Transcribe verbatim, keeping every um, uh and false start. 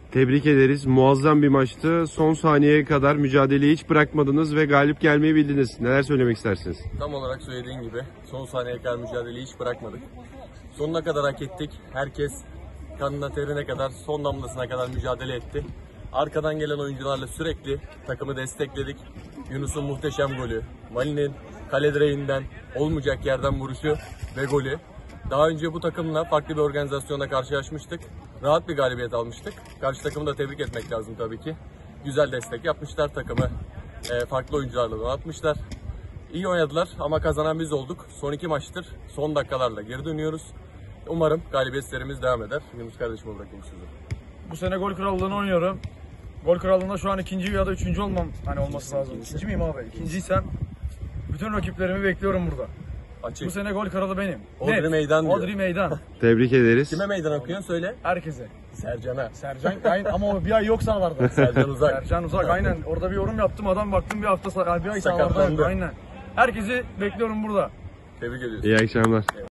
Tebrik ederiz. Muazzam bir maçtı. Son saniyeye kadar mücadeleyi hiç bırakmadınız ve galip gelmeyi bildiniz. Neler söylemek istersiniz? Tam olarak söylediğin gibi son saniyeye kadar mücadeleyi hiç bırakmadık. Sonuna kadar hak ettik. Herkes kanına terine kadar, son damlasına kadar mücadele etti. Arkadan gelen oyuncularla sürekli takımı destekledik. Yunus'un muhteşem golü, Mali'nin kale direğinden olmayacak yerden vuruşu ve golü. Daha önce bu takımla farklı bir organizasyonda karşılaşmıştık. Rahat bir galibiyet almıştık. Karşı takımı da tebrik etmek lazım tabii ki. Güzel destek yapmışlar, takımı e, farklı oyuncularla donatmışlar. İyi oynadılar ama kazanan biz olduk. Son iki maçtır son dakikalarla geri dönüyoruz. Umarım galibiyetlerimiz devam eder. Yunus kardeşime bırakayım sözü. Bu sene gol krallığını oynuyorum. Gol krallığında şu an ikinci ya da üçüncü olmam hani olması lazım. İkinci miyim abi? İkinciysem bütün rakiplerimi bekliyorum burada. Açık. Bu sene gol kralı benim. Odri Net. meydan diyor. Odri meydan. Tebrik ederiz. Kime meydan okuyorsun söyle. Herkese. Sercan'a. Sercan aynı ama o bir ay yok sahalarda. Sercan Uzak. Sercan Uzak aynen. Orada bir yorum yaptım, adam baktım bir hafta sah- bir ay Sakatlandı. sahalarda. Aynen. Herkesi bekliyorum burada. Tebrik ediyoruz. İyi akşamlar.